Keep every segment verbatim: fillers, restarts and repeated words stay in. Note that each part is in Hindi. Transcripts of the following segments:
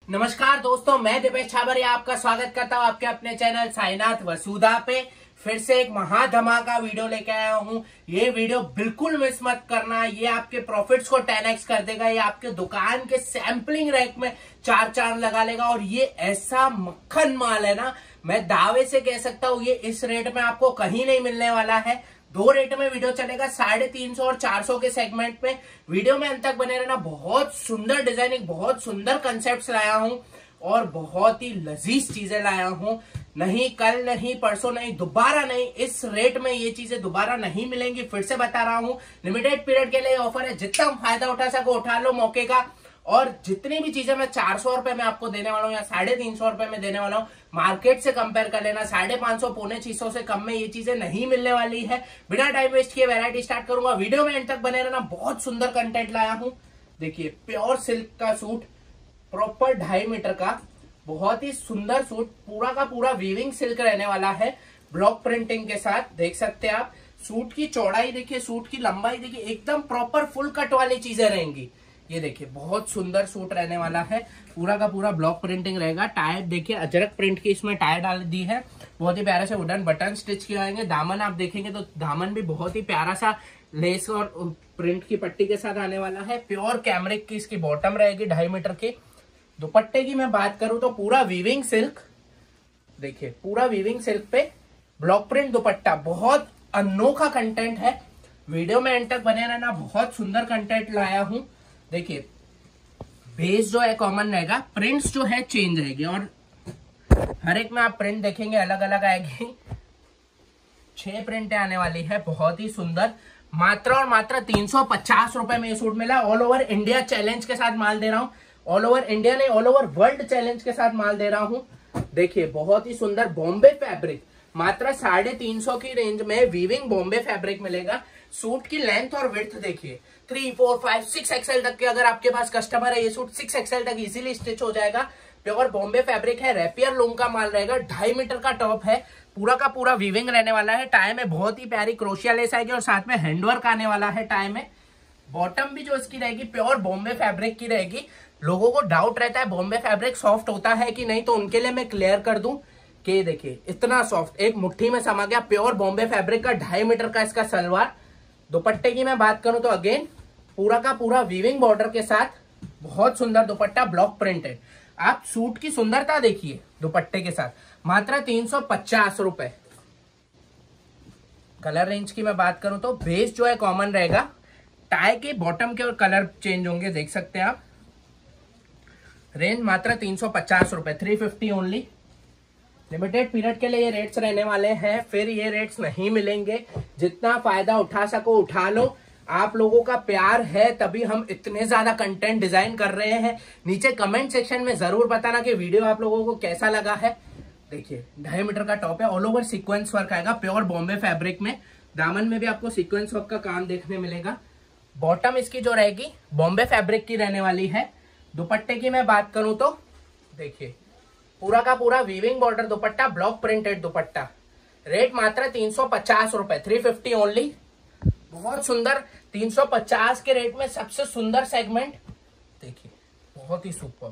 नमस्कार दोस्तों, मैं दिपेश छाबरिया आपका स्वागत करता हूं आपके अपने चैनल साईनाथ वसुधा पे। फिर से एक महा धमाका वीडियो लेके आया हूं। ये वीडियो बिल्कुल मिस मत करना। ये आपके प्रॉफिट्स को टेन एक्स कर देगा। ये आपके दुकान के सैंपलिंग रैक में चार चांद लगा लेगा। और ये ऐसा मक्खन माल है ना, मैं दावे से कह सकता हूँ ये इस रेट में आपको कहीं नहीं मिलने वाला है। दो रेट में वीडियो चलेगा, साढ़े तीन सौ और चार सौ के सेगमेंट में। वीडियो में अंत तक बने रहना। बहुत सुंदर डिजाइनिंग, बहुत सुंदर कंसेप्ट्स लाया हूं और बहुत ही लजीज चीजें लाया हूं। नहीं कल, नहीं परसों, नहीं दोबारा नहीं, इस रेट में ये चीजें दोबारा नहीं मिलेंगी। फिर से बता रहा हूं, लिमिटेड पीरियड के लिए ऑफर है। जितना फायदा उठा सको उठा लो मौके का। और जितनी भी चीजें मैं चार सौ रुपए में आपको देने वाला हूँ या साढ़े तीन सौ रुपए में देने वाला हूँ, मार्केट से कंपेयर कर लेना। साढ़े पांच सौ पौने छह सौ से कम में ये चीजें नहीं मिलने वाली है। बिना टाइम वेस्ट किए वैरायटी स्टार्ट करूंगा। वीडियो में एंड तक बने रहना। बहुत सुंदर कंटेंट लाया हूं। देखिए, प्योर सिल्क का सूट, प्रॉपर ढाई मीटर का बहुत ही सुंदर सूट, पूरा का पूरा वीविंग सिल्क रहने वाला है, ब्लॉक प्रिंटिंग के साथ। देख सकते हैं आप। सूट की चौड़ाई देखिए, सूट की लंबाई देखिए, एकदम प्रॉपर फुल कट वाली चीजें रहेंगी। ये देखिए, बहुत सुंदर सूट रहने वाला है। पूरा का पूरा ब्लॉक प्रिंटिंग रहेगा। टाई देखिए, अजरक प्रिंट की इसमें टाई डाल दी है। बहुत ही प्यारा से वुडन बटन स्टिच किए आएंगे। दामन आप देखेंगे तो दामन भी बहुत ही प्यारा सा लेस और प्रिंट की पट्टी के साथ आने वाला है। प्योर कैमरिक की इसकी बॉटम रहेगी, ढाई मीटर की। दुपट्टे की मैं बात करूं तो पूरा वीविंग सिल्क, देखिए पूरा वीविंग सिल्क पे ब्लॉक प्रिंट दुपट्टा। बहुत अनोखा कंटेंट है। वीडियो में एंड तक बने रहना। बहुत सुंदर कंटेंट लाया हूं। देखिए, बेस जो है कॉमन रहेगा, प्रिंट्स जो है चेंज रहेगी और हर एक में आप प्रिंट देखेंगे अलग अलग आएगी। छह प्रिंटें आने वाली है, बहुत ही सुंदर। मात्र और मात्र तीन सौ पचास रुपए में ये सूट मिला। ऑल ओवर इंडिया चैलेंज के साथ माल दे रहा हूं। ऑल ओवर इंडिया नहीं, ऑल ओवर वर्ल्ड चैलेंज के साथ माल दे रहा हूं। देखिए, बहुत ही सुंदर बॉम्बे फैब्रिक, मात्र साढ़े तीन सौ की रेंज में वीविंग बॉम्बे फैब्रिक मिलेगा। सूट की लेंथ और विड्थ देखिए, three four five six XL तक के अगर आपके पास कस्टमर है, ये सूट सिक्स एक्सएल तक इजीली स्टिच हो जाएगा। प्योर बॉम्बे फैब्रिक है, रेपियर लूम का माल रहेगा। ढाई मीटर का टॉप है, पूरा का पूरा वीविंग रहने वाला है। टाई में बहुत ही प्यारी क्रोशिया लेस आएगी और साथ में हैंडवर्क आने वाला है टाई में। बॉटम भी जो इसकी रहेगी प्योर बॉम्बे फैब्रिक की रहेगी। लोगों को डाउट रहता है बॉम्बे फैब्रिक सॉफ्ट होता है कि नहीं, तो उनके लिए मैं क्लियर कर दूं कि देखिए इतना सॉफ्ट, एक मुट्ठी में समा गया। प्योर बॉम्बे फैब्रिक का ढाई मीटर का इसका सलवार। दुपट्टे की मैं बात करूं तो अगेन पूरा का पूरा वीविंग बॉर्डर के साथ बहुत सुंदर दुपट्टा, ब्लॉक प्रिंटेड। आप सूट की सुंदरता देखिए दुपट्टे के साथ, मात्र तीन सौ पचास रुपए। कलर रेंज की मैं बात करूं तो बेस जो है कॉमन रहेगा। टाई के बॉटम के और कलर चेंज होंगे, देख सकते हैं आप। रेंज मात्र तीन सौ पचास रुपए, three fifty only. Limited period के लिए ये रेट्स रहने वाले हैं, फिर ये रेट्स नहीं मिलेंगे। जितना फायदा उठा सको उठा लो। आप लोगों का प्यार है तभी हम इतने ज्यादा कंटेंट डिजाइन कर रहे हैं। नीचे कमेंट सेक्शन में जरूर बताना कि वीडियो आप लोगों को कैसा लगा है। देखिए, ढाई मीटर का टॉप है, ऑल ओवर सीक्वेंस वर्क आएगा प्योर बॉम्बे फैब्रिक में। दामन में भी आपको सीक्वेंस वर्क का काम देखने मिलेगा। बॉटम इसकी जो रहेगी बॉम्बे फैब्रिक की रहने वाली है। दुपट्टे की मैं बात करूं तो देखिए, पूरा का पूरा वीविंग बॉर्डर दुपट्टा, ब्लॉक प्रिंटेड दुपट्टा। रेट मात्र तीन सौ पचास रुपए, थ्री फिफ्टी ओनली। बहुत सुंदर, तीन सौ पचास के रेट में सबसे सुंदर सेगमेंट देखिए, बहुत ही सुपर।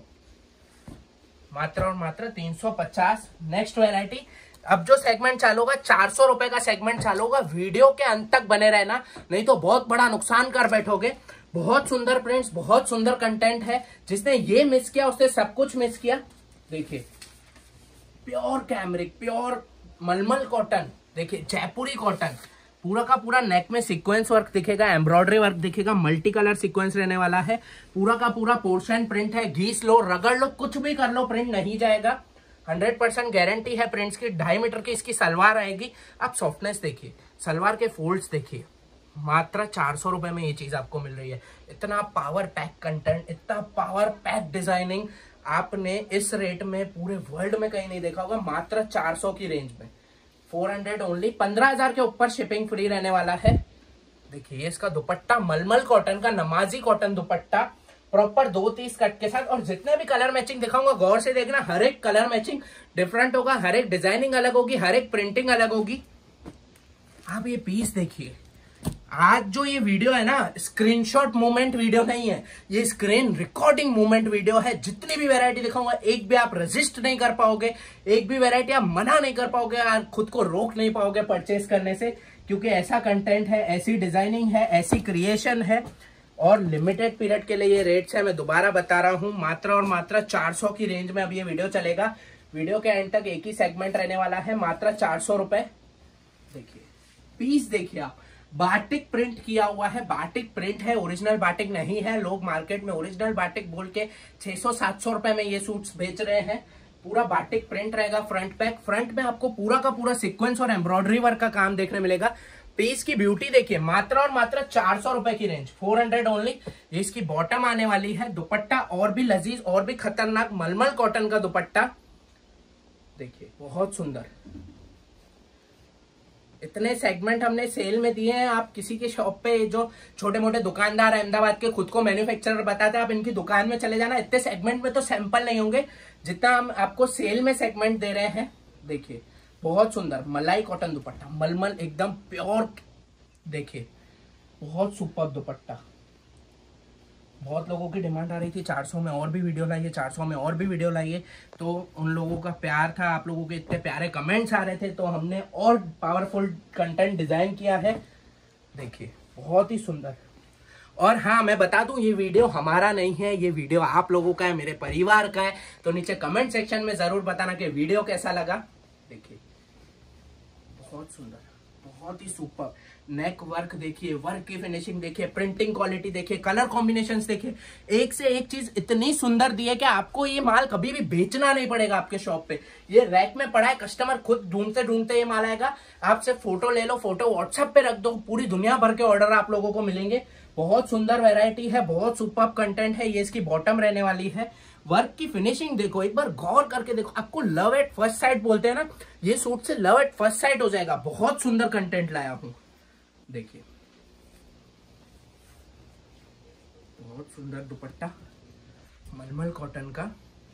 मात्र और मात्र तीन सौ पचास। नेक्स्ट वैरायटी, अब जो सेगमेंट चालू होगा चार सौ रुपए का सेगमेंट चालू होगा। वीडियो के अंत तक बने रहना, नहीं तो बहुत बड़ा नुकसान कर बैठोगे। बहुत सुंदर प्रिंट्स, बहुत सुंदर कंटेंट है। जिसने ये मिस किया उसने सब कुछ मिस किया। देखिए, प्योर कैमरिक, प्योर मलमल कॉटन, देखिए जयपुरी कॉटन। पूरा का पूरा नेक में सीक्वेंस वर्क दिखेगा, एम्ब्रॉयडरी वर्क दिखेगा, मल्टी कलर सीक्वेंस रहने वाला है। पूरा का पूरा पोर्शन प्रिंट है। घीस लो, रगड़ लो, कुछ भी कर लो, प्रिंट नहीं जाएगा। हंड्रेड परसेंट गारंटी है प्रिंट्स की। ढाई मीटर की इसकी सलवार आएगी। आप सॉफ्टनेस देखिए, सलवार के फोल्ड्स देखिए। मात्र चार सौ रुपए में ये चीज आपको मिल रही है। इतना पावर पैक कंटेंट, इतना पावर पैक डिजाइनिंग आपने इस रेट में पूरे वर्ल्ड में कहीं नहीं देखा होगा। मात्र चार सौ की रेंज में, फोर हंड्रेड ओनली। पंद्रह हजार के ऊपर शिपिंग फ्री रहने वाला है। देखिए, इसका दुपट्टा मलमल कॉटन का, नमाजी कॉटन दुपट्टा, प्रॉपर दो तीस कट के साथ। और जितने भी कलर मैचिंग दिखाऊंगा गौर से देखना, हर एक कलर मैचिंग डिफरेंट होगा, हर एक डिजाइनिंग अलग होगी, हर एक प्रिंटिंग अलग होगी। आप ये पीस देखिए, आज जो ये वीडियो है ना, स्क्रीनशॉट मोमेंट वीडियो नहीं है, ये स्क्रीन रिकॉर्डिंग मोमेंट वीडियो है। जितनी भी वैरायटी दिखाऊंगा एक भी आप रेजिस्ट नहीं कर पाओगे, एक भी वैरायटी आप मना नहीं कर पाओगे, आप खुद को रोक नहीं पाओगे परचेस करने से, क्योंकि ऐसा कंटेंट है, ऐसी डिजाइनिंग है, ऐसी क्रिएशन है। और लिमिटेड पीरियड के लिए ये रेट्स है, मैं दोबारा बता रहा हूं, मात्र और मात्र चार सौ की रेंज में अब ये वीडियो चलेगा। वीडियो के एंड तक एक ही सेगमेंट रहने वाला है, मात्र चार सौ रुपए। देखिए पीस, देखिए आप, बाटिक प्रिंट किया हुआ है, बाटिक प्रिंट है, ओरिजिनल बाटिक नहीं है। लोग मार्केट में ओरिजिनल बाटिक बोल के छह सौ सात सौ रुपए में ये सूट्स बेच रहे हैं। पूरा बाटिक प्रिंट रहेगा फ्रंट पैक। फ्रंट में आपको पूरा का पूरा सीक्वेंस और एम्ब्रॉयडरी वर्क का काम देखने मिलेगा। पीस की ब्यूटी देखिए, मात्र और मात्र चार सौ रुपए की रेंज, फोर हंड्रेड ओनली। इसकी बॉटम आने वाली है। दुपट्टा और भी लजीज और भी खतरनाक मलमल कॉटन का दुपट्टा देखिए, बहुत सुंदर। इतने सेगमेंट हमने सेल में दिए हैं। आप किसी के शॉप पे, जो छोटे मोटे दुकानदार अहमदाबाद के खुद को मैन्युफैक्चरर बताते हैं, आप इनकी दुकान में चले जाना, इतने सेगमेंट में तो सैंपल नहीं होंगे जितना हम आपको सेल में सेगमेंट दे रहे हैं। देखिए बहुत सुंदर मलाई कॉटन दुपट्टा, मलमल एकदम प्योर। देखिए बहुत सुपर दुपट्टा। बहुत लोगों की डिमांड आ रही थी चार सौ में और भी वीडियो लाइए, चार सौ में और भी वीडियो लाइए, तो उन लोगों का प्यार था, आप लोगों के इतने प्यारे कमेंट्स आ रहे थे, तो हमने और पावरफुल कंटेंट डिजाइन किया है। देखिए बहुत ही सुंदर। और हाँ, मैं बता दूं, ये वीडियो हमारा नहीं है, ये वीडियो आप लोगों का है, मेरे परिवार का है। तो नीचे कमेंट सेक्शन में जरूर बताना कि वीडियो कैसा लगा। देखिए बहुत सुंदर, बहुत ही सुपर। नेक वर्क देखिए, वर्क की फिनिशिंग देखिए, प्रिंटिंग क्वालिटी देखिए, कलर कॉम्बिनेशंस देखिए, एक से एक चीज इतनी सुंदर दी है कि आपको ये माल कभी भी बेचना नहीं पड़ेगा आपके शॉप पे। ये रैक में पड़ा है, कस्टमर खुद ढूंढते ढूंढते ये माल आएगा। आप सिर्फ फोटो ले लो, फोटो व्हाट्सएप पे रख दो, पूरी दुनिया भर के ऑर्डर आप लोगों को मिलेंगे। बहुत सुंदर वेरायटी है, बहुत सुपर कंटेंट है। ये इसकी बॉटम रहने वाली है। वर्क की फिनिशिंग देखो, एक बार गौर करके देखो, आपको लव एट फर्स्ट साइट बोलते हैं ना, ये सूट से लव एट फर्स्ट साइट हो जाएगा। बहुत सुंदर कंटेंट लाया हूं। देखिए बहुत सुंदर दुपट्टा मलमल कॉटन का।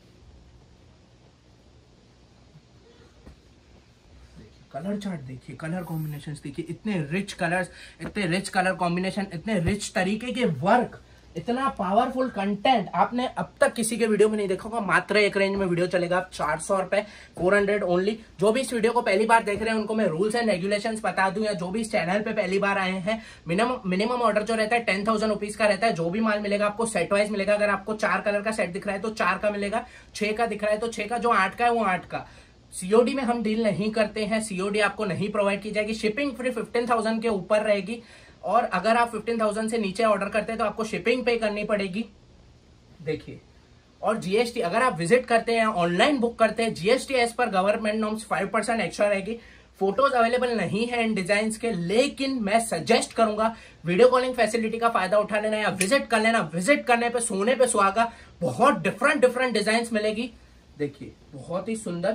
देखिए कलर चार्ट देखिए, कलर कॉम्बिनेशंस देखिए, इतने रिच कलर्स, इतने रिच कलर कॉम्बिनेशन, इतने रिच तरीके के वर्क, इतना पावरफुल कंटेंट आपने अब तक किसी के वीडियो में नहीं देखा होगा। मात्र एक रेंज में वीडियो चलेगा, आप चार सौ रुपए, फोर हंड्रेड ओनली। जो भी इस वीडियो को पहली बार देख रहे हैं उनको मैं रूल्स एंड रेगुलेशंस बता दूं, या जो भी इस चैनल पे पहली बार आए हैं, मिनिमम मिनिमम ऑर्डर जो रहता है टेन थाउजेंड रुपीज का रहता है। जो भी माल मिलेगा आपको सेट वाइज मिलेगा। अगर आपको चार कलर का सेट दिख रहा है तो चार का मिलेगा, छह का दिख रहा है तो छह का, जो आठ का है वो आठ का। सीओडी में हम डील नहीं करते हैं, सीओडी आपको नहीं प्रोवाइड की जाएगी। शिपिंग फ्री फिफ्टीन थाउजेंड के ऊपर रहेगी, और अगर आप फिफ्टीन थाउजेंड से नीचे ऑर्डर करते हैं तो आपको शिपिंग पे करनी पड़ेगी। देखिए, और जीएसटी अगर आप विजिट करते हैं, ऑनलाइन बुक करते हैं, जीएसटी एज पर government norms five percent extra रहेगी। फोटोज अवेलेबल नहीं है इन डिजाइन के, लेकिन मैं सजेस्ट करूंगा वीडियो कॉलिंग फैसिलिटी का फायदा उठा लेना या विजिट कर लेना। विजिट करने पे सोने पे सुहागा, बहुत डिफरेंट डिफरेंट डिजाइन मिलेगी। देखिए बहुत ही सुंदर,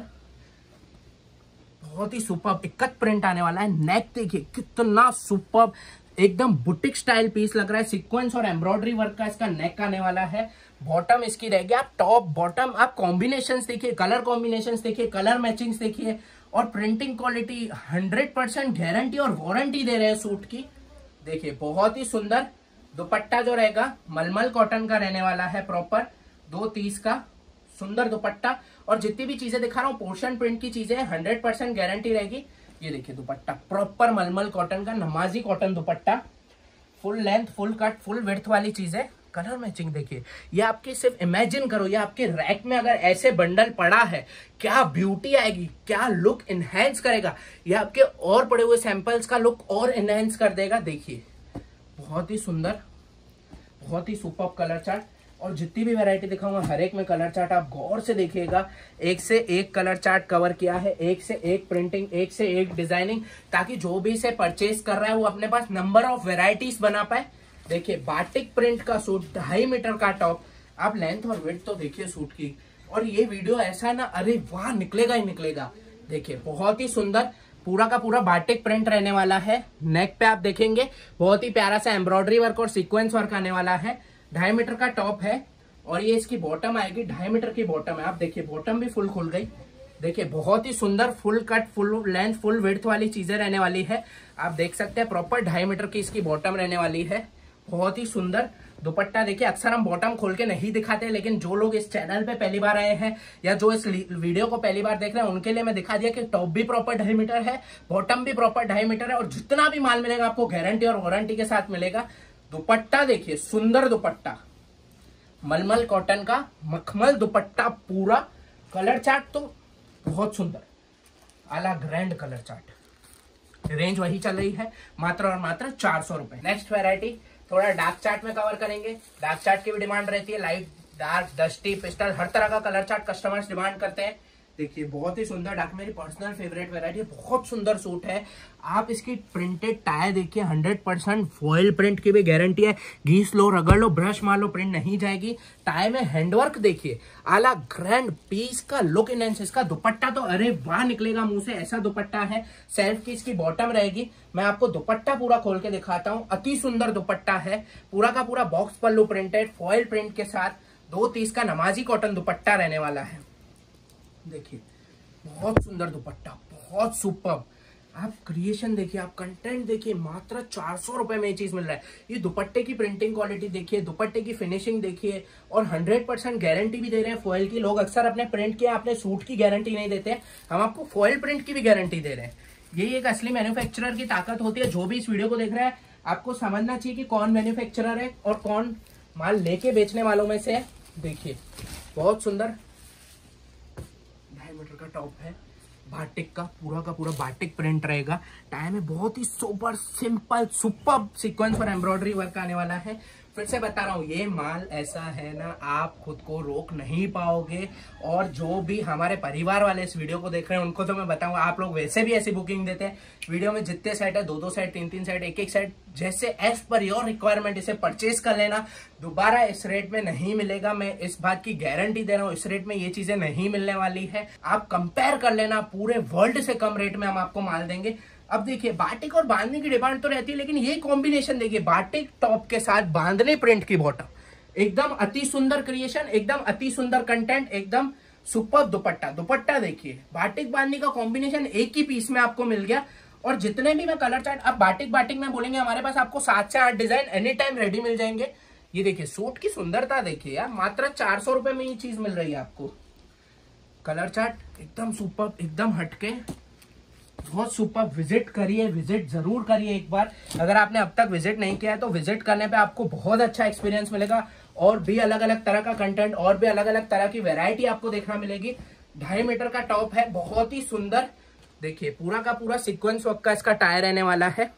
बहुत ही सुपर इक्कत प्रिंट आने वाला है। नेक देखिए कितना सुपर, एकदम बुटीक स्टाइल पीस लग रहा है। सीक्वेंस और एम्ब्रॉयडरी वर्क का इसका नेक आने वाला है। बॉटम इसकी रहेगी, आप टॉप बॉटम आप कॉम्बिनेशंस देखिए, कलर कॉम्बिनेशंस देखिए, कलर मैचिंग्स देखिए, और printing quality hundred percent guarantee और वारंटी दे रहे हैं सूट की। देखिए बहुत ही सुंदर दुपट्टा जो रहेगा मलमल कॉटन का रहने वाला है, प्रॉपर दो तीस का सुंदर दुपट्टा। और जितनी भी चीजें दिखा रहा हूँ पोर्शन प्रिंट की चीजें, हंड्रेड परसेंट गारंटी रहेगी। ये देखिए दुपट्टा प्रॉपर मलमल कॉटन का, नमाजी कॉटन दुपट्टा, full length, full cut, full width वाली चीजें। कलर मैचिंग देखिए, ये आपकी सिर्फ इमेजिन करो, ये आपके रैक में अगर ऐसे बंडल पड़ा है, क्या ब्यूटी आएगी, क्या लुक इनहेंस करेगा। ये आपके और पड़े हुए सैंपल्स का लुक और इनहेंस कर देगा। देखिए बहुत ही सुंदर, बहुत ही सुपर्ब कलर चार्ट। और जितनी भी वैरायटी दिखाऊंगा हर एक में कलर चार्ट आप गौर से देखिएगा। एक से एक कलर चार्ट कवर किया है, एक से एक प्रिंटिंग, एक से एक डिजाइनिंग, ताकि जो भी इसे परचेज कर रहा है वो अपने पास नंबर ऑफ वेराइटीज बना पाए। देखिए बाटिक प्रिंट का सूट, ढाई मीटर का टॉप, आप लेंथ और विड्थ तो देखिए सूट की। और ये वीडियो ऐसा ना, अरे वाह, निकलेगा ही निकलेगा। देखिए बहुत ही सुंदर, पूरा का पूरा बाटिक प्रिंट रहने वाला है। नेक पे आप देखेंगे बहुत ही प्यारा सा एम्ब्रॉयडरी वर्क और सीक्वेंस वर्क आने वाला है। ढाई मीटर का टॉप है, और ये इसकी बॉटम आएगी, ढाई मीटर की बॉटम है। आप देखिए बॉटम भी फुल खुल गई। देखिए बहुत ही सुंदर full cut, full length, full width वाली चीजें रहने वाली है। आप देख सकते हैं प्रॉपर ढाई मीटर की इसकी बॉटम रहने वाली है। बहुत ही सुंदर दुपट्टा। देखिए अक्सर हम बॉटम खोल के नहीं दिखाते, लेकिन जो लोग इस चैनल पे पहली बार आए हैं या जो इस वीडियो को पहली बार देख रहे हैं उनके लिए मैं दिखा दिया कि टॉप भी प्रॉपर ढाई मीटर है, बॉटम भी प्रॉपर ढाई मीटर है, और जितना भी माल मिलेगा आपको गारंटी और वारंटी के साथ मिलेगा। दुपट्टा देखिए, सुंदर दुपट्टा, मलमल कॉटन का मखमल दुपट्टा पूरा। कलर चार्ट तो बहुत सुंदर, आला ग्रैंड कलर चार्ट। रेंज वही चल रही है मात्र और मात्र चार सौ रुपए। नेक्स्ट वेरायटी थोड़ा डार्क चार्ट में कवर करेंगे। डार्क चार्ट की भी डिमांड रहती है, लाइट, डार्क, डस्टी, पिस्टल, हर तरह का कलर चार्ट कस्टमर्स डिमांड करते हैं। देखिए बहुत ही सुंदर डार्क, मेरी पर्सनल फेवरेट वेरायटी है, बहुत सुंदर सूट है। आप इसकी प्रिंटेड टाई देखिए, हंड्रेड परसेंट फॉइल प्रिंट की भी गारंटी है। घीस लो, रगड़ लो, ब्रश मार लो, प्रिंट नहीं जाएगी। टाई में हैंडवर्क देखिए, आला ग्रैंड पीस का लुक इनहेंस। इसका दुपट्टा तो अरे वाह निकलेगा मुंह से, ऐसा दुपट्टा है। सेल्फ की इसकी बॉटम रहेगी। मैं आपको दुपट्टा पूरा खोल के दिखाता हूँ। अति सुंदर दुपट्टा है, पूरा का पूरा बॉक्स पल्लू प्रिंटेड फॉइल प्रिंट के साथ। दो तीस का नमाजी कॉटन दुपट्टा रहने वाला है। देखिए बहुत सुंदर दुपट्टा, बहुत सुपर्ब। आप क्रिएशन देखिए, आप कंटेंट देखिए, मात्र चार सौ रुपए में ये चीज मिल रहा है। ये दुपट्टे की प्रिंटिंग क्वालिटी देखिए, दुपट्टे की फिनिशिंग देखिए, और हंड्रेड परसेंट गारंटी भी दे रहे हैं फॉइल की। लोग अक्सर अपने प्रिंट के, अपने सूट की गारंटी नहीं देते हैं, हम आपको फॉइल प्रिंट की भी गारंटी दे रहे हैं। यही एक असली मैन्युफैक्चरर की ताकत होती है। जो भी इस वीडियो को देख रहा है आपको समझना चाहिए कि कौन मैन्युफैक्चरर है और कौन माल लेके बेचने वालों में से है। देखिए बहुत सुंदर ढाई मीटर का टॉप है, बाटिक का पूरा का पूरा बाटिक प्रिंट रहेगा। टाई में बहुत ही सुपर सिंपल सुपर सीक्वेंस पर एम्ब्रॉयडरी वर्क आने वाला है। फिर से बता रहा हूँ, ये माल ऐसा है ना, आप खुद को रोक नहीं पाओगे। और जो भी हमारे परिवार वाले इस वीडियो को देख रहे हैं उनको तो मैं बताऊंगा, आप लोग वैसे भी ऐसी बुकिंग देते हैं। वीडियो में जितने सेट है, दो दो सेट, तीन तीन सेट, एक एक सेट, जैसे एज पर योर रिक्वायरमेंट इसे परचेज कर लेना। दोबारा इस रेट में नहीं मिलेगा, मैं इस बात की गारंटी दे रहा हूँ। इस रेट में ये चीजें नहीं मिलने वाली है। आप कंपेयर कर लेना, पूरे वर्ल्ड से कम रेट में हम आपको माल देंगे। अब देखिए बाटिक और बांधने की डिमांड तो रहती है, लेकिन ये कॉम्बिनेशन देखिए, बाटिक टॉप के साथ बांधने प्रिंट की बॉटम, एकदम अति सुंदर क्रिएशन, एकदम अति सुंदर कंटेंट, एकदम सुपर दुपट्टा। दुपट्टा देखिए, बाटिक बांधने का कॉम्बिनेशन एक ही पीस में आपको मिल गया। और जितने भी मैं कलर चार्ट, अब बाटिक बाटिक में बोलेंगे, हमारे पास आपको सात से आठ डिजाइन एनी टाइम रेडी मिल जाएंगे। ये देखिए सूट की सुंदरता देखिए यार, मात्र चार सौ रुपए में ये चीज मिल रही है आपको। कलर चार्ट एकदम सुपर, एकदम हटके, बहुत सुपर। विजिट करिए, विजिट जरूर करिए एक बार। अगर आपने अब तक विजिट नहीं किया है तो विजिट करने पे आपको बहुत अच्छा एक्सपीरियंस मिलेगा। और भी अलग अलग तरह का कंटेंट, और भी अलग अलग तरह की वैरायटी आपको देखना मिलेगी। ढाई मीटर का टॉप है, बहुत ही सुंदर। देखिए पूरा का पूरा सीक्वेंस वर्क का इसका टायर रहने वाला है।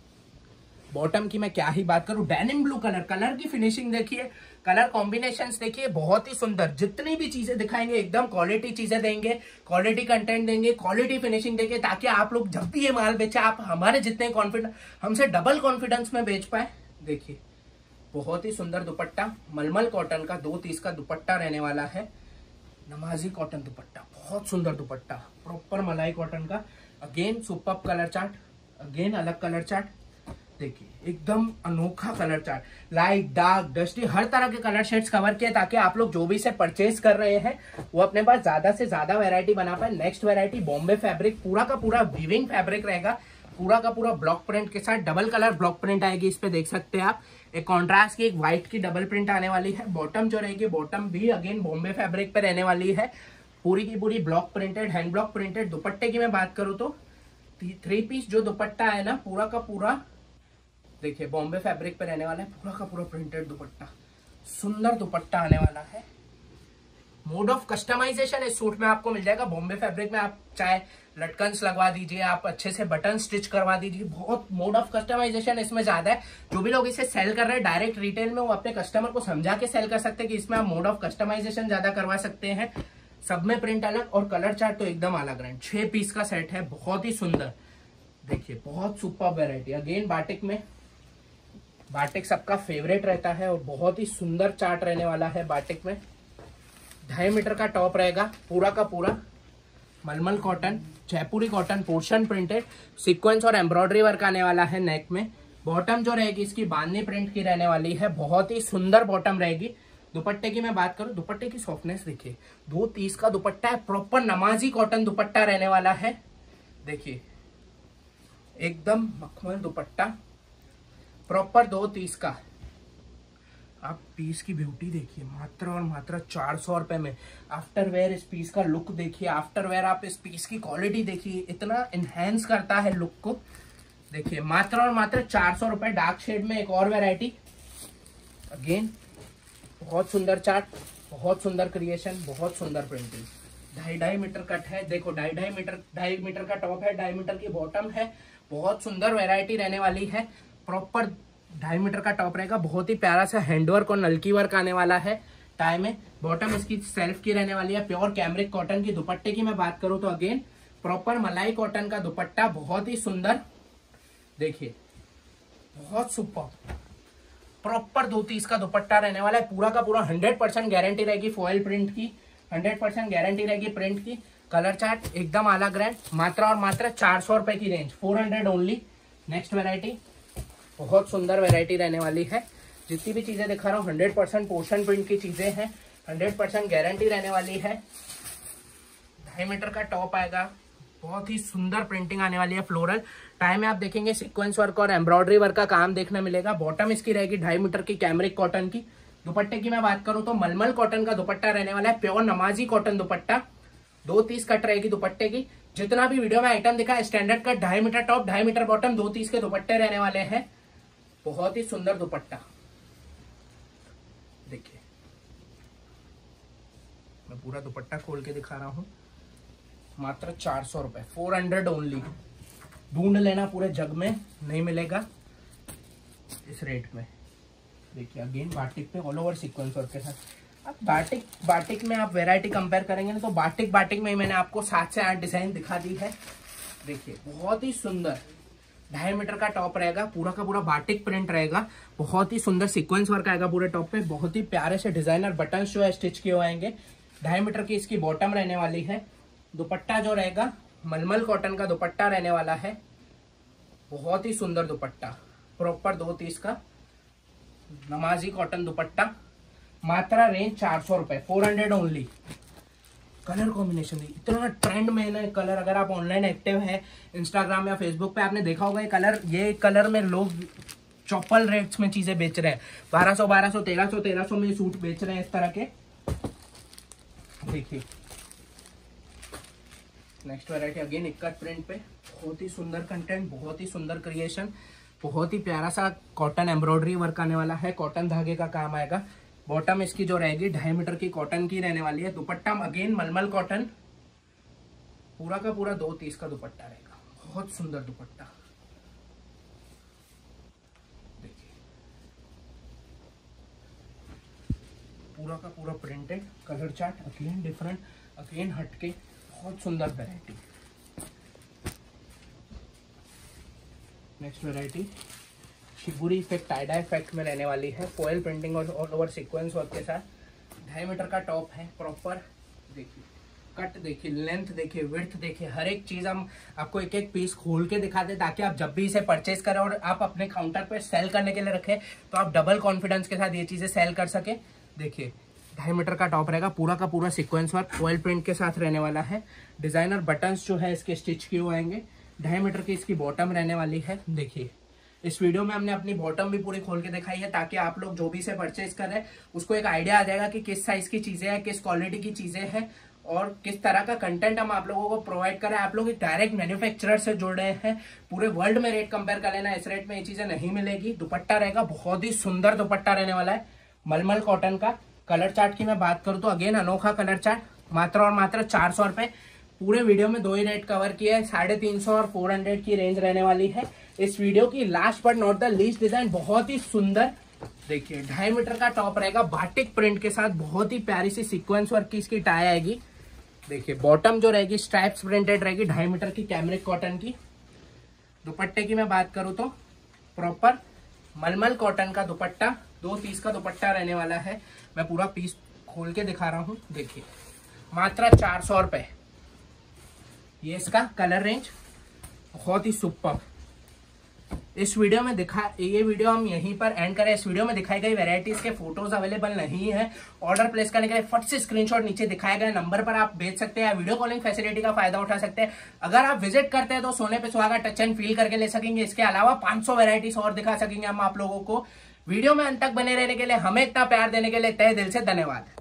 बॉटम की मैं क्या ही बात करूं, डेनिम ब्लू कलर, कलर की फिनिशिंग देखिए, कलर कॉम्बिनेशंस देखिए, बहुत ही सुंदर। जितनी भी चीजें दिखाएंगे एकदम क्वालिटी चीजें देंगे, क्वालिटी कंटेंट देंगे, क्वालिटी फिनिशिंग देंगे, ताकि आप लोग जब भी ये माल बेचे आप हमारे जितने कॉन्फिडेंस, हमसे डबल कॉन्फिडेंस में बेच पाए। देखिए बहुत ही सुंदर दुपट्टा, मलमल कॉटन का दो तीस का दुपट्टा रहने वाला है। नमाजी कॉटन दुपट्टा, बहुत सुंदर दुपट्टा, प्रॉपर मलाई कॉटन का। Again super colour chart, again अलग कलर चार्ट। देखिए एकदम अनोखा colour chart, light, dark, dusty, हर तरह के कलर शेड्स कवर किए, ताकि आप लोग जो भी इसे परचेज कर रहे हैं वो अपने पास ज्यादा से ज्यादा वैरायटी बना पाए। नेक्स्ट वैरायटी बॉम्बे फैब्रिक, पूरा का पूरा वीविंग फैब्रिक रहेगा, पूरा का पूरा ब्लॉक प्रिंट के साथ डबल कलर ब्लॉक प्रिंट आएगी। इस पे देख सकते हैं आप, एक कॉन्ट्रास्ट की, एक व्हाइट की डबल प्रिंट आने वाली है। बॉटम जो रहेगी, बॉटम भी अगेन बॉम्बे फैब्रिक पे रहने वाली है, पूरी की पूरी block printed, hand block printed. दुपट्टे की मैं बात करूँ तो थ्री पीस जो दुपट्टा है ना, पूरा का पूरा देखिए बॉम्बे फैब्रिक पे रहने वाला है, पूरा का पूरा प्रिंटेड दुपट्टा, सुंदर दुपट्टा आने वाला है। मोड ऑफ कस्टमाइजेशन इस सूट में आपको मिल जाएगा। बॉम्बे फैब्रिक में आप चाहे लटकन्स लगवा दीजिए, आप अच्छे से बटन स्टिच करवा दीजिए, बहुत मोड ऑफ कस्टमाइजेशन इसमें ज्यादा है। जो भी लोग इसे सेल कर रहे हैं डायरेक्ट रिटेल में, वो अपने कस्टमर को समझा के सेल कर सकते हैं कि इसमें आप मोड ऑफ कस्टमाइजेशन ज्यादा करवा सकते हैं। सब में प्रिंट अलग और कलर चार्ट तो एकदम अलग रहे। छह पीस का सेट है, बहुत ही सुंदर। देखिए बहुत सुपर वेरायटी। अगेन बाटिक में, बाटिक सबका फेवरेट रहता है और बहुत ही सुंदर चार्ट रहने वाला है बाटिक में। ढाई मीटर का टॉप रहेगा, पूरा का पूरा मलमल कॉटन, जयपुरी कॉटन, पोर्शन प्रिंटेड, सीक्वेंस और एम्ब्रॉयडरी वर्क आने वाला है नेक में। बॉटम जो रहेगी इसकी बांधनी प्रिंट की रहने वाली है, बहुत ही सुंदर बॉटम रहेगी। दुपट्टे की मैं बात करूं, दुपट्टे की सॉफ्टनेस देखिए, दो तीस का दुपट्टा है, प्रॉपर नमाजी कॉटन दुपट्टा रहने वाला है। देखिए एकदम मखमल दुपट्टा, प्रॉपर दो तीस का। आप पीस की ब्यूटी देखिए, मात्र और मात्र चार सौ रुपए में। आफ्टर वेयर इस पीस का लुक देखिए, आफ्टर वेयर आप इस पीस की क्वालिटी देखिए, इतना इनहेंस करता है लुक को। देखिए मात्र और मात्र चार सौ रुपए। डार्क शेड में एक और वेराइटी, अगेन बहुत सुंदर चार्ट, बहुत सुंदर क्रिएशन, बहुत सुंदर प्रिंटिंग। ढाई ढाई मीटर कट है, देखो ढाई ढाई मीटर, ढाई मीटर का टॉप है, ढाई मीटर की बॉटम है। बहुत सुंदर वेराइटी रहने वाली है। प्रॉपर ढाई मीटर का टॉप रहेगा, बहुत ही प्यारा सा हैंडवर्क और नलकी वर्क आने वाला है टाई में। बॉटम इसकी सेल्फ की रहने वाली है, प्योर कैमरिक कॉटन की। दुपट्टे की मैं बात करूं तो अगेन प्रॉपर मलाई कॉटन का दुपट्टा, बहुत ही सुंदर। देखिए बहुत सुपर, प्रॉपर दो तीस का दुपट्टा रहने वाला है। पूरा का पूरा हंड्रेड परसेंट गारंटी रहेगी फॉयल प्रिंट की, हंड्रेड परसेंट गारंटी रहेगी प्रिंट की। कलर चार्ट एकदम अलग ग्रैंड, मात्र और मात्र चार सौ रुपए की range, four hundred only. Next variety, बहुत सुंदर वेराइटी रहने वाली है। जितनी भी चीजें दिखा रहा हूँ हंड्रेड परसेंट पोर्शन प्रिंट की चीजें हैं, हंड्रेड परसेंट गारंटी रहने वाली है। ढाई मीटर का टॉप आएगा, बहुत ही सुंदर प्रिंटिंग आने वाली है। फ्लोरल टाई में आप देखेंगे सीक्वेंस वर्क और एम्ब्रॉयडरी वर्क का काम देखने मिलेगा। बॉटम इसकी रहेगी ढाई मीटर की कैमरिक कॉटन की। दुपट्टे की मैं बात करूं तो मलमल कॉटन का दुपट्टा रहने वाला है, प्योर नमाजी कॉटन दुपट्टा। दो तीस कट रहेगी दुपट्टे की। जितना भी वीडियो में आइटम दिखा, स्टैंडर्ड कट, ढाई मीटर टॉप, ढाई मीटर बॉटम, दो तीस के दुपट्टे रहने वाले हैं। बहुत ही सुंदर दुपट्टा देखिए, मैं पूरा दुपट्टा खोल के दिखा रहा हूं। मात्र चार सौ रुपए, फोर हंड्रेड ओनली। ढूंढ लेना, पूरे जग में नहीं मिलेगा इस रेट में। देखिए अगेन बाटिक पे ऑल ओवर सीक्वेंस वर्क के साथ। अब बाटिक बाटिक में आप वैरायटी कंपेयर करेंगे ना, तो बाटिक बाटिक में मैंने आपको सात से आठ डिजाइन दिखा दी है। देखिए बहुत ही सुंदर, ढाई मीटर का टॉप रहेगा, पूरा का पूरा बाटिक प्रिंट रहेगा। बहुत ही सुंदर सीक्वेंस वर्क आएगा पूरे टॉप पे। बहुत ही प्यारे से डिजाइनर बटन जो है स्टिच किए हुए आएंगे। ढाई मीटर की इसकी बॉटम रहने वाली है। दुपट्टा जो रहेगा मलमल कॉटन का दुपट्टा रहने वाला है। बहुत ही सुंदर दुपट्टा, प्रॉपर दो तीस का नमाजी कॉटन दुपट्टा। मात्रा रेंज चार सौ रुपए, four hundred only. Colour combination इतना ट्रेंड में है कलर। अगर आप ऑनलाइन एक्टिव है इंस्टाग्राम या फेसबुक पे, आपने देखा होगा ये कलर, ये कलर में लोग चौपल रेट्स में चीजें बेच रहे हैं। बारह सौ बारह सौ तेरह सौ तेरह सौ में सूट बेच रहे हैं इस तरह के। देखिए next variety again ikat print पे, बहुत ही सुंदर कंटेंट, बहुत ही सुंदर क्रिएशन, बहुत ही प्यारा सा कॉटन एम्ब्रॉयडरी वर्क आने वाला है। कॉटन धागे का काम आएगा। बॉटम इसकी जो रहेगी ढाई मीटर की कॉटन की रहने वाली है। दुपट्टा अगेन मलमल कॉटन, पूरा का पूरा दो तीस का दुपट्टा रहेगा। बहुत सुंदर दुपट्टा देखिए, पूरा का पूरा printed. Colour chart again different, again हटके, बहुत सुंदर variety. Next variety shibori effect, tie dye effect में रहने वाली है। फॉयल प्रिंटिंग और ऑल ओवर सीक्वेंस वर्क के साथ। ढाई मीटर का टॉप है प्रॉपर। देखिए कट देखिए, लेंथ देखिए, विड्थ देखिए, हर एक चीज हम आपको एक एक पीस खोल के दिखाते हैं, ताकि आप जब भी इसे परचेज करें और आप अपने काउंटर पे सेल करने के लिए रखें, तो आप डबल कॉन्फिडेंस के साथ ये चीजें सेल कर सके। देखिए ढाई मीटर का टॉप रहेगा, पूरा का पूरा सीक्वेंस वर्क फॉयल प्रिंट के साथ रहने वाला है। डिजाइनर बटन्स जो है इसके स्टिच किए हुए आएंगे। ढाई मीटर की इसकी बॉटम रहने वाली है। देखिए इस वीडियो में हमने अपनी बॉटम भी पूरी खोल के दिखाई है, ताकि आप लोग जो भी इसे परचेज कर रहे हैं उसको एक आइडिया आ जाएगा कि किस साइज की चीजें हैं, किस क्वालिटी की चीजें हैं और किस तरह का कंटेंट हम आप लोगों को प्रोवाइड कर रहे हैं। आप लोग डायरेक्ट मैन्युफैक्चरर से जुड़ रहे हैं, पूरे वर्ल्ड में रेट कंपेयर कर लेना, इस रेट में ये चीजें नहीं मिलेगी। दुपट्टा रहेगा, बहुत ही सुंदर दुपट्टा रहने वाला है मलमल कॉटन का। कलर चार्ट की मैं बात करूं तो अगेन अनोखा कलर चार्ट, मात्र और मात्र चार सौ रुपए। पूरे वीडियो में दो ही रेट कवर किया है, साढ़े तीन सौ और फोर हंड्रेड की रेंज रहने वाली है इस वीडियो की। Last but not the least design, बहुत ही सुंदर। देखिए ढाई मीटर का टॉप रहेगा बाटिक प्रिंट के साथ, बहुत ही प्यारी सी सीक्वेंस वर्क की इसकी टाई आएगी। देखिए बॉटम जो रहेगी स्ट्राइप्स प्रिंटेड रहेगी, ढाई मीटर की कैमरिक कॉटन की। दुपट्टे की मैं बात करूं तो प्रॉपर मलमल कॉटन का दुपट्टा, दो पीस का दुपट्टा रहने वाला है। मैं पूरा पीस खोल के दिखा रहा हूं। देखिए मात्र चार सौ रुपए, ये इसका कलर रेंज, बहुत ही सुपर। इस वीडियो में दिखा ये वीडियो हम यहीं पर एंड करें। इस वीडियो में दिखाई गई वेराइटीज के फोटोज अवेलेबल नहीं है। ऑर्डर प्लेस करने के लिए फट से स्क्रीनशॉट नीचे दिखाए गए नंबर पर आप भेज सकते हैं, वीडियो कॉलिंग फैसिलिटी का फायदा उठा सकते हैं। अगर आप विजिट करते हैं तो सोने पे सुहागा टच एंड फील करके ले सकेंगे। इसके अलावा पांच सौ वेराइटीज और दिखा सकेंगे हम आप लोगों को। वीडियो में अंत तक बने रहने के लिए, हमें इतना प्यार देने के लिए तहे दिल से धन्यवाद।